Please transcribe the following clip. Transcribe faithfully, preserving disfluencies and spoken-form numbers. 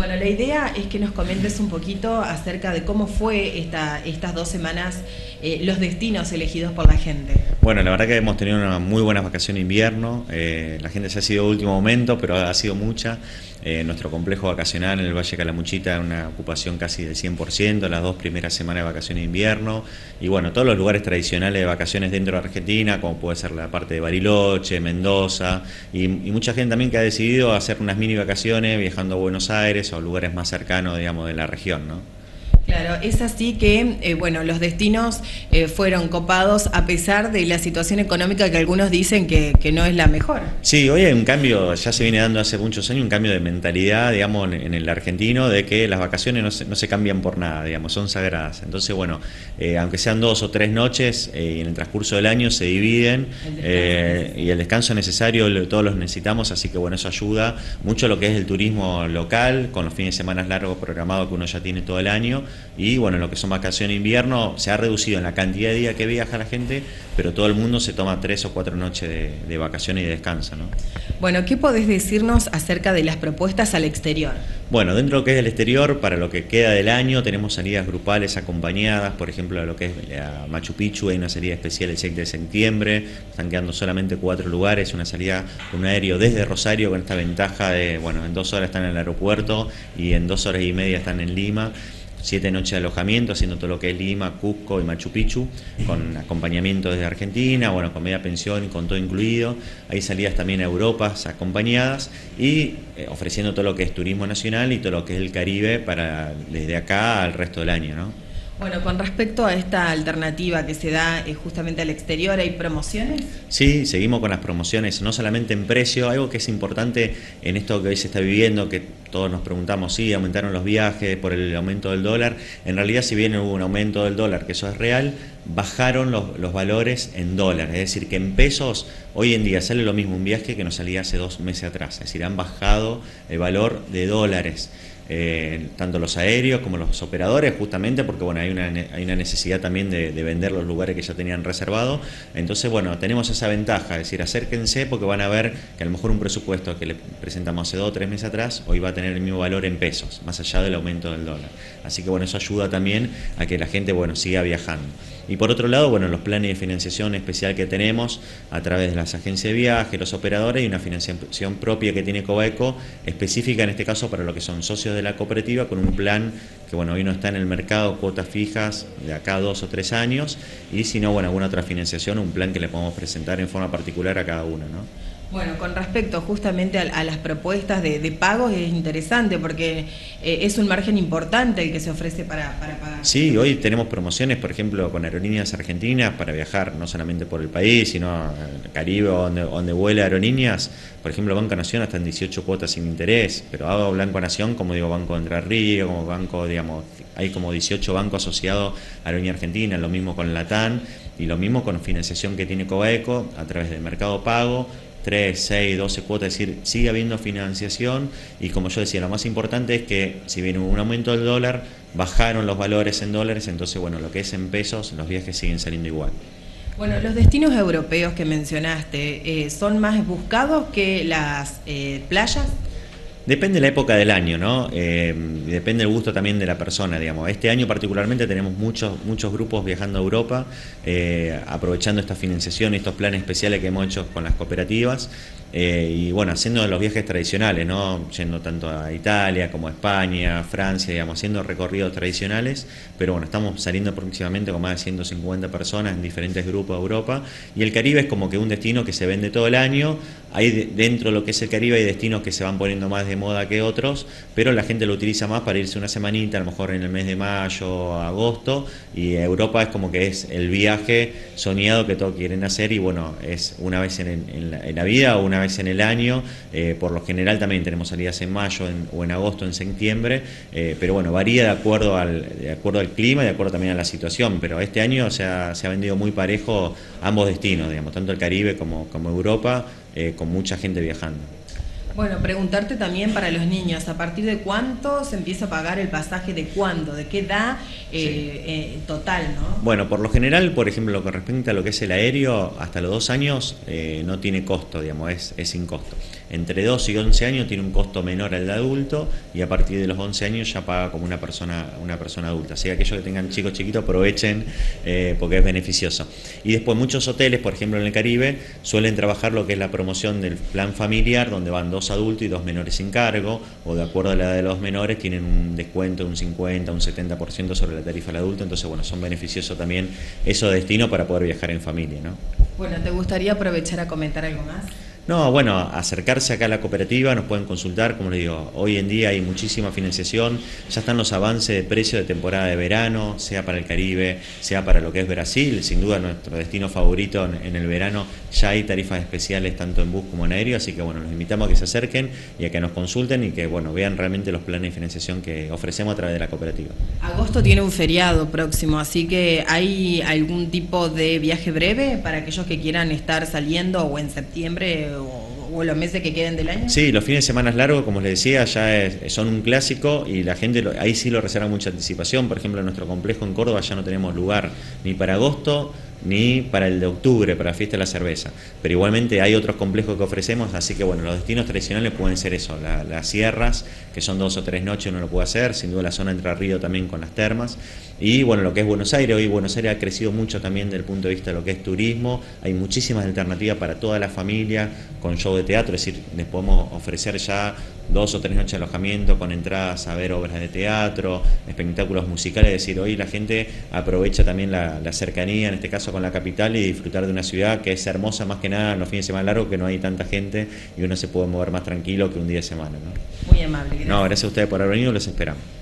Bueno, la idea es que nos comentes un poquito acerca de cómo fue esta, estas dos semanas, eh, los destinos elegidos por la gente. Bueno, la verdad que hemos tenido una muy buena vacación de invierno, eh, la gente se ha sido último momento, pero ha sido mucha. Eh, nuestro complejo vacacional en el Valle Calamuchita, una ocupación casi del cien por ciento, las dos primeras semanas de vacaciones de invierno, y bueno, todos los lugares tradicionales de vacaciones dentro de Argentina, como puede ser la parte de Bariloche, Mendoza, y, y mucha gente también que ha decidido hacer unas mini vacaciones viajando a Buenos Aires o lugares más cercanos, digamos, de la región, ¿no? Claro, es así que, eh, bueno, los destinos eh, fueron copados a pesar de la situación económica que algunos dicen que, que no es la mejor. Sí, hoy hay un cambio, ya se viene dando hace muchos años, un cambio de mentalidad, digamos, en, en el argentino, de que las vacaciones no se, no se cambian por nada, digamos, son sagradas. Entonces, bueno, eh, aunque sean dos o tres noches, eh, en el transcurso del año se dividen eh, y el descanso necesario, lo, todos los necesitamos, así que bueno, eso ayuda mucho a lo que es el turismo local, con los fines de semana largos programados que uno ya tiene todo el año. Y bueno, lo que son vacaciones de invierno se ha reducido en la cantidad de días que viaja la gente, pero todo el mundo se toma tres o cuatro noches de, de vacaciones y de descanso, ¿no? Bueno, ¿qué podés decirnos acerca de las propuestas al exterior? Bueno, dentro de lo que es el exterior, para lo que queda del año, tenemos salidas grupales acompañadas, por ejemplo, a lo que es a Machu Picchu, hay una salida especial el seis de septiembre, están quedando solamente cuatro lugares, una salida con un aéreo desde Rosario con esta ventaja de, bueno, en dos horas están en el aeropuerto y en dos horas y media están en Lima. Siete noches de alojamiento, haciendo todo lo que es Lima, Cusco y Machu Picchu, con acompañamiento desde Argentina, bueno, con media pensión y con todo incluido. Hay salidas también a Europa acompañadas y eh, ofreciendo todo lo que es turismo nacional y todo lo que es el Caribe para desde acá al resto del año, ¿no? Bueno, con respecto a esta alternativa que se da eh, justamente al exterior, ¿hay promociones? Sí, seguimos con las promociones, no solamente en precio, algo que es importante en esto que hoy se está viviendo, que todos nos preguntamos, sí, aumentaron los viajes por el aumento del dólar. En realidad, si bien hubo un aumento del dólar, que eso es real, bajaron los, los valores en dólares, es decir, que en pesos hoy en día sale lo mismo un viaje que nos salía hace dos meses atrás, es decir, han bajado el valor de dólares. Eh, tanto los aéreos como los operadores, justamente porque bueno, hay una, hay una necesidad también de, de vender los lugares que ya tenían reservado. Entonces, bueno, tenemos esa ventaja, es decir, acérquense porque van a ver que a lo mejor un presupuesto que le presentamos hace dos o tres meses atrás, hoy va a tener el mismo valor en pesos, más allá del aumento del dólar. Así que bueno, eso ayuda también a que la gente, bueno, siga viajando. Y por otro lado, bueno, los planes de financiación especial que tenemos a través de las agencias de viaje, los operadores y una financiación propia que tiene Cobaeco, específica en este caso para lo que son socios de la cooperativa, con un plan que bueno, hoy no está en el mercado, cuotas fijas de acá a dos o tres años, y si no, bueno, alguna otra financiación, un plan que le podemos presentar en forma particular a cada uno, ¿no? Bueno, con respecto justamente a, a las propuestas de, de pagos es interesante porque eh, es un margen importante el que se ofrece para, para pagar. Sí, hoy tenemos promociones, por ejemplo, con Aerolíneas Argentinas para viajar no solamente por el país, sino al Caribe, donde, donde vuela Aerolíneas. Por ejemplo, Banco Nación hasta en dieciocho cuotas sin interés, pero hago Banco Nación, como digo, Banco de Entre Ríos, como banco, digamos, hay como dieciocho bancos asociados a Aerolínea Argentina, lo mismo con Latam y lo mismo con financiación que tiene Cobaeco a través del Mercado Pago. tres, seis, doce cuotas, es decir, sigue habiendo financiación y como yo decía, lo más importante es que si bien hubo un aumento del dólar, bajaron los valores en dólares, entonces bueno, lo que es en pesos, los viajes siguen saliendo igual. Bueno, los destinos europeos que mencionaste, eh, ¿son más buscados que las eh, playas? Depende de la época del año, ¿no? Eh, depende del gusto también de la persona, digamos. Este año particularmente tenemos muchos muchos grupos viajando a Europa, eh, aprovechando esta financiación, estos planes especiales que hemos hecho con las cooperativas, eh, y bueno, haciendo los viajes tradicionales, ¿no? Yendo tanto a Italia como a España, Francia, digamos, haciendo recorridos tradicionales, pero bueno, estamos saliendo próximamente con más de ciento cincuenta personas en diferentes grupos de Europa, y el Caribe es como que un destino que se vende todo el año. Hay dentro de lo que es el Caribe hay destinos que se van poniendo más de moda que otros, pero la gente lo utiliza más para irse una semanita, a lo mejor en el mes de mayo, agosto, y Europa es como que es el viaje soñado que todos quieren hacer, y bueno, es una vez en, en, la, en la vida o una vez en el año. Eh, por lo general también tenemos salidas en mayo en, o en agosto, en septiembre, eh, pero bueno, varía de acuerdo al de acuerdo al clima y de acuerdo también a la situación, pero este año se ha, se ha vendido muy parejo ambos destinos, digamos, tanto el Caribe como, como Europa, eh, con mucha gente viajando. Bueno, preguntarte también para los niños, ¿a partir de cuánto se empieza a pagar el pasaje? ¿De cuándo? ¿De qué edad eh, sí. eh, total, no? Bueno, por lo general, por ejemplo, con respecto a lo que es el aéreo, hasta los dos años eh, no tiene costo, digamos, es, es sin costo. Entre dos y once años tiene un costo menor al de adulto y a partir de los once años ya paga como una persona, una persona adulta. Así que aquellos que tengan chicos chiquitos aprovechen eh, porque es beneficioso. Y después muchos hoteles, por ejemplo en el Caribe, suelen trabajar lo que es la promoción del plan familiar, donde van dos adultos y dos menores sin cargo, o de acuerdo a la edad de los menores tienen un descuento de un cincuenta, un setenta por ciento sobre la tarifa del adulto. Entonces, bueno, son beneficiosos también esos destinos para poder viajar en familia, ¿no? Bueno, ¿te gustaría aprovechar a comentar algo más? No, bueno, acercarse acá a la cooperativa, nos pueden consultar, como les digo, hoy en día hay muchísima financiación, ya están los avances de precio de temporada de verano, sea para el Caribe, sea para lo que es Brasil, sin duda nuestro destino favorito en, en el verano, ya hay tarifas especiales tanto en bus como en aéreo, así que bueno, los invitamos a que se acerquen y a que nos consulten y que bueno, vean realmente los planes de financiación que ofrecemos a través de la cooperativa. Agosto tiene un feriado próximo, así que ¿hay algún tipo de viaje breve para aquellos que quieran estar saliendo o en septiembre o, o los meses que queden del año? Sí, los fines de semana largos, como les decía, ya es, son un clásico y la gente lo, ahí sí lo reserva mucha anticipación. Por ejemplo, en nuestro complejo en Córdoba ya no tenemos lugar ni para agosto ni para el de octubre, para la fiesta de la cerveza. Pero igualmente hay otros complejos que ofrecemos, así que bueno, los destinos tradicionales pueden ser eso, la, las sierras, que son dos o tres noches uno lo puede hacer, sin duda la zona Entre Ríos también con las termas, y bueno, lo que es Buenos Aires, hoy Buenos Aires ha crecido mucho también desde el punto de vista de lo que es turismo, hay muchísimas alternativas para toda la familia, con show de teatro, es decir, les podemos ofrecer ya dos o tres noches de alojamiento con entradas a ver obras de teatro, espectáculos musicales, es decir, hoy la gente aprovecha también la, la cercanía, en este caso con la capital, y disfrutar de una ciudad que es hermosa más que nada en los fines de semana largos, que no hay tanta gente y uno se puede mover más tranquilo que un día de semana, ¿no? Muy amable, gracias. No, gracias a ustedes por haber venido, los esperamos.